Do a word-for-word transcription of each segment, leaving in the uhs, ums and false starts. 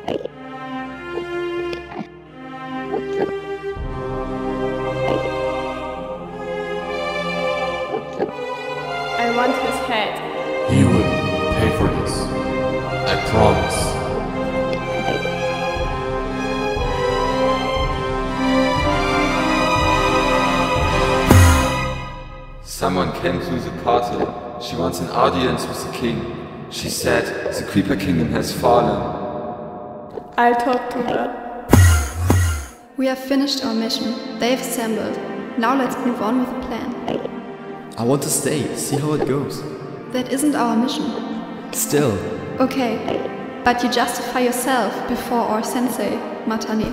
I want his head. He will pay for this. I promise. Someone came to the party. She wants an audience with the king. She said the Creeper Kingdom has fallen. I'll talk to her. We have finished our mission. They've assembled. Now let's move on with the plan. I want to stay, see how it goes. That isn't our mission. Still. Okay, but you justify yourself before our sensei, Matane.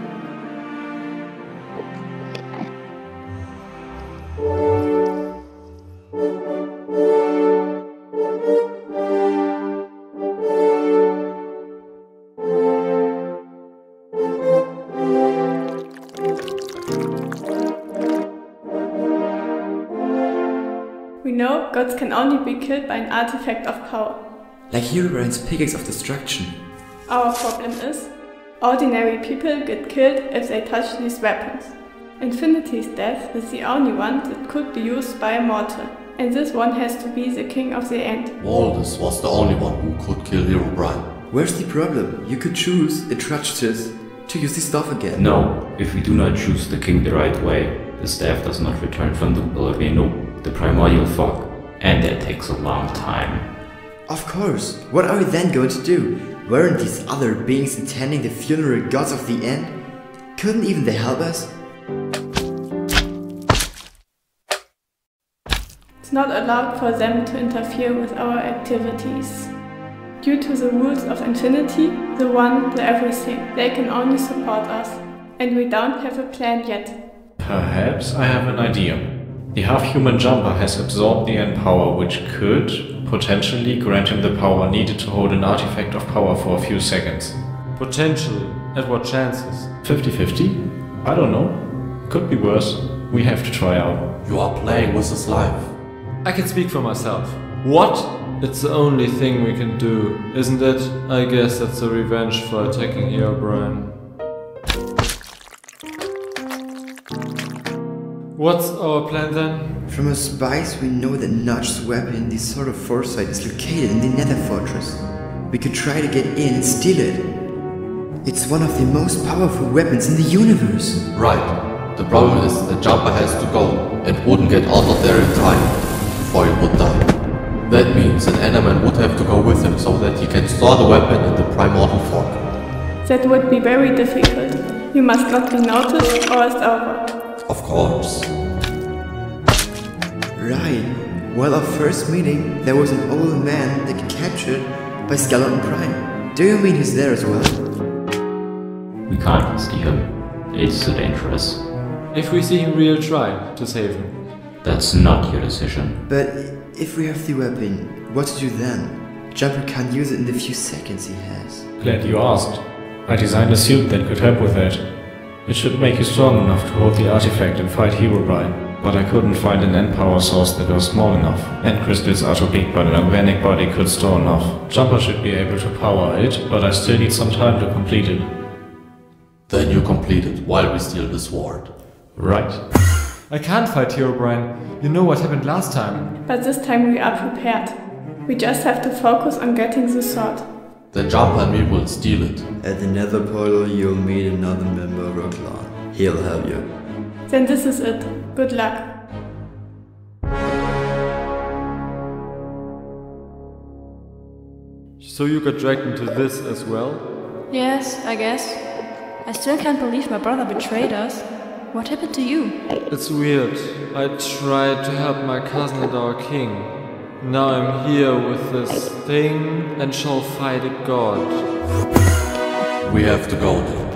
We know gods can only be killed by an artifact of power. Like Herobrine's pickaxe of destruction. Our problem is, ordinary people get killed if they touch these weapons. Infinity's death is the only one that could be used by a mortal, and this one has to be the king of the end. Valdis was the only one who could kill Herobrine. Where's the problem? You could choose Atrocitus to use the stuff again. No, if we do not choose the king the right way, the staff does not return from the Volcano, the primordial fog, and that takes a long time. Of course. What are we then going to do? Weren't these other beings attending the funeral gods of the end? Couldn't even they help us? It's not allowed for them to interfere with our activities. Due to the rules of infinity, the one, the everything, they can only support us. And we don't have a plan yet. Perhaps I have an idea. The half-human jumper has absorbed the end power, which could, potentially, grant him the power needed to hold an artifact of power for a few seconds. Potentially. At what chances? fifty fifty? I don't know. Could be worse. We have to try out. You are playing with his life. I can speak for myself. What? It's the only thing we can do, isn't it? I guess that's a revenge for attacking Herobrine. What's our plan then? From our spies we know that Notch's weapon, the Sword of Foresight, is located in the Nether Fortress. We could try to get in and steal it. It's one of the most powerful weapons in the universe. Right. The problem is that Jumper has to go and wouldn't get out of there in time before he would die. That means that Enderman would have to go with him so that he can store the weapon in the Primordial Fog. That would be very difficult. You must not be noticed or it's over. Of course. Right. Well, our first meeting, there was an old man that got captured by Skeleton Prime. Do you mean he's there as well? We can't see him. It's too dangerous. If we see him, we'll try to save him. That's not your decision. But if we have the weapon, what to do then? Jumper can't use it in the few seconds he has. Glad you asked. I designed a suit that could help with that. It should make you strong enough to hold the artifact and fight Herobrine, but I couldn't find an end power source that was small enough. End crystals are too big, but an organic body could store enough. Jumper should be able to power it, but I still need some time to complete it. Then you complete it while we steal the sword. Right. I can't fight Herobrine. You know what happened last time. But this time we are prepared. We just have to focus on getting the sword. Then Jumper and me will steal it. At the Nether Portal, you'll meet another member of our clan. He'll help you. Then this is it. Good luck. So you got dragged into this as well? Yes, I guess. I still can't believe my brother betrayed us. What happened to you? It's weird. I tried to help my cousin and our king. Now I'm here with this thing and shall fight a god. We have to go now.